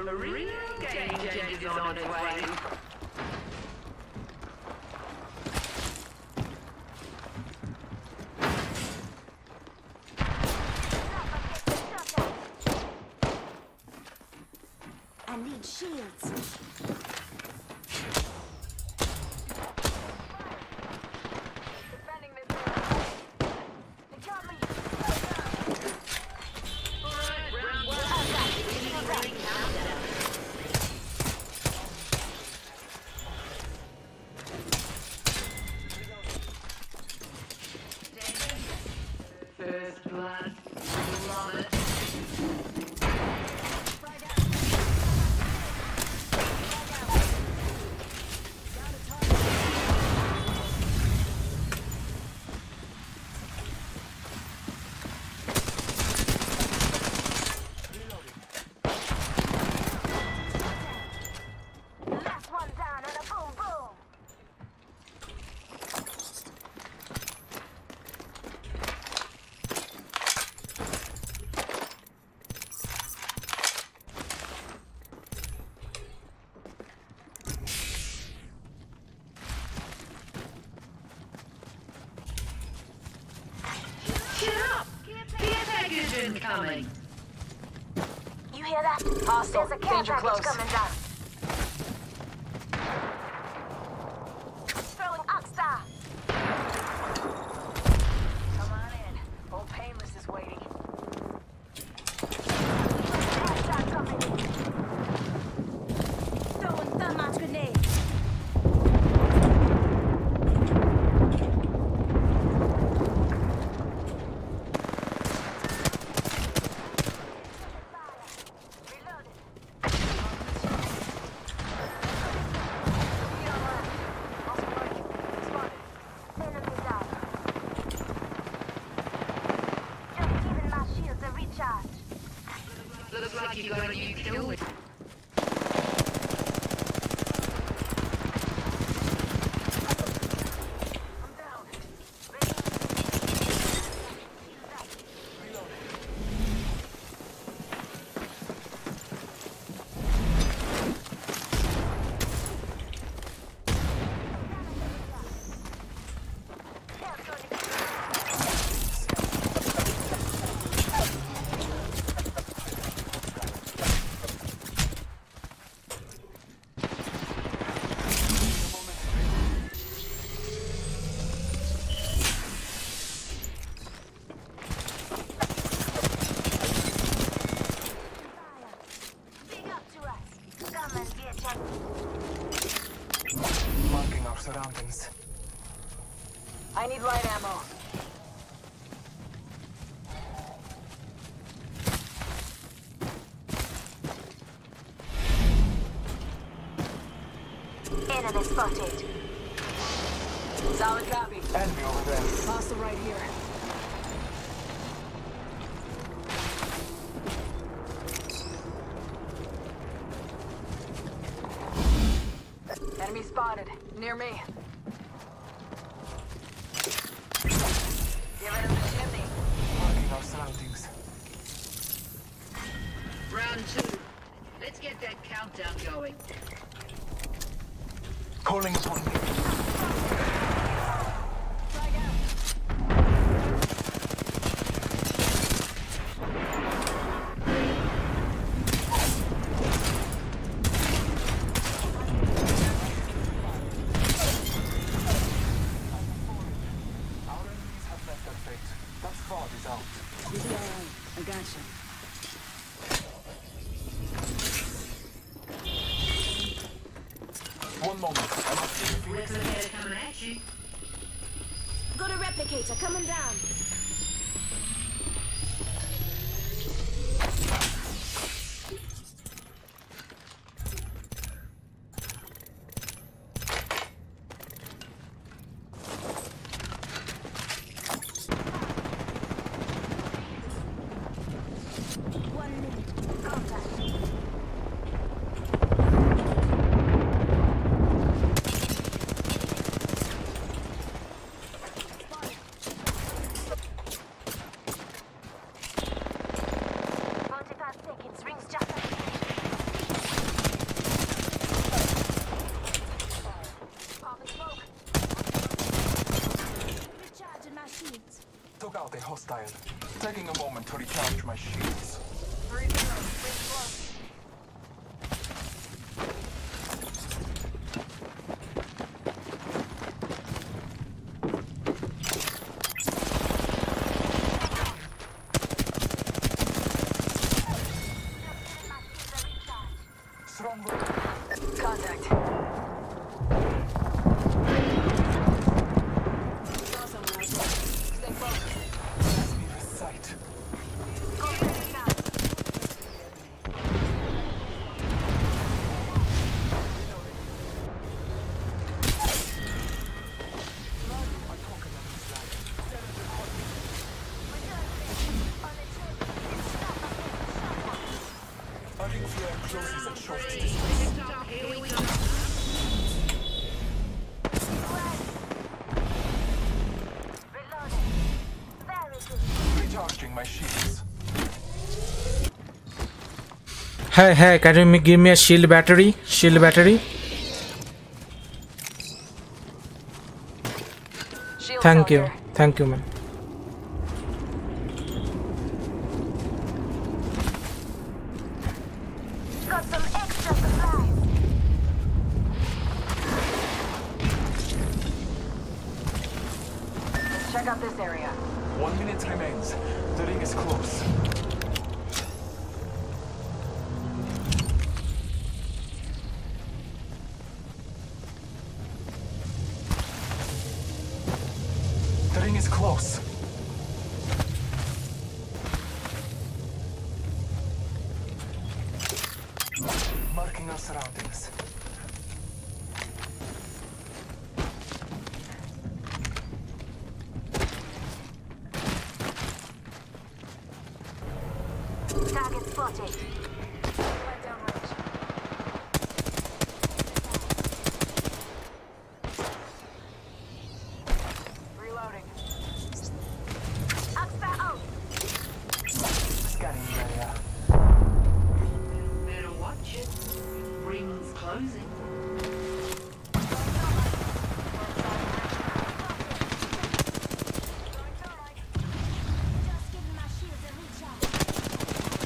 A real game change is on its way. I need shields. First blood. Love it. Last one down and a boom boom. Shut up! Care package incoming! You hear that? Hostile. There's a care Danger package close. coming down. Throwing Oxstar. Come on in. Old Painless is waiting. Oxstar coming in. Throwing thermite grenade. Enemy down. Just giving my shields a recharge. Looks like you got a new kill. I'm down. Big up to us. Come and get your Marking our surroundings. I need light ammo. enemy spotted. Solid copy. Enemy over there. Hostile right here. Enemy spotted. Near me. Giving him the chimney. Marking our surroundings. Round two. Let's get that countdown going. Calling upon me. Frag out. Our enemies have left their fate. That fraud is out. You'll be alright. I gotcha. One moment. I must see if Let's look at it coming at you. Got a replicator coming down. One minute. Contact. a hostile. Taking a moment to recharge my shields. 3-0. Pretty close. Strong. Contact. Saw someone out there. Stay focused. Leave a sight. Our ring flare closes at short distance. Here we go. Reloading. Very good. Recharging my shields. Hey, can you give me a shield battery? Shield battery? Shield Thank you. cylinder. Thank you, man. Got some extra supplies. Check out this area. 1 minute remains. The ring is close. The ring is close. Marking our surroundings. Target spotted. Right down range. Reloading. Oxford out. Scanning the area. Better watch it. Ring's closing. Just giving my shields a recharge.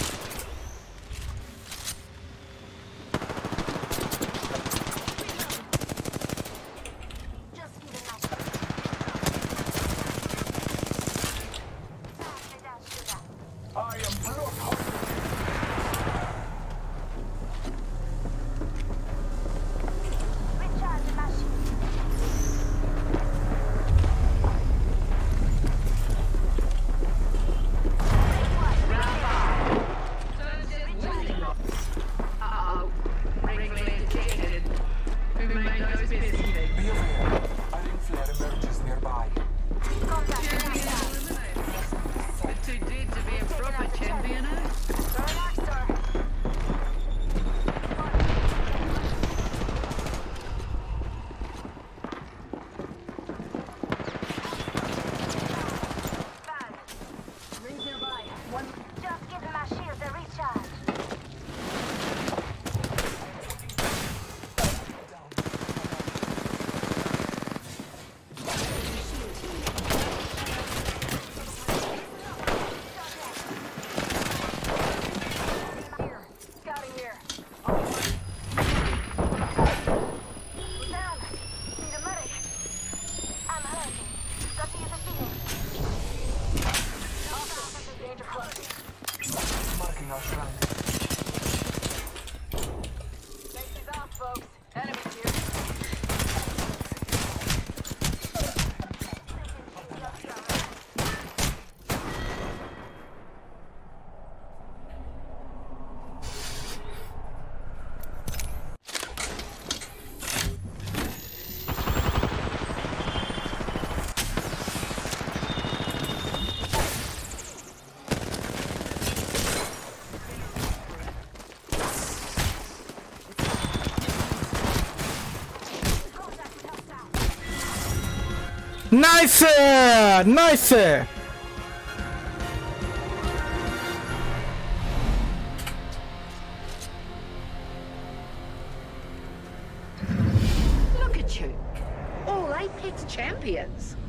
Just giving my shields. I am bloodhungry. Recharging my shields. Uh-oh. Ring flare detected. Who made those biscuits? Be aware. A ring flare emerges nearby. Bit too dead to be a proper champion, eh? Rings nearby. One. Just giving my shields a recharge. Here. Scouting here. We're down. Need a medic. I'm hurting. Got to use a shield. Danger close. Marking our surroundings. Safety's off, folks. Enemies here. Nice! Nice! Look at you. All Apex champions.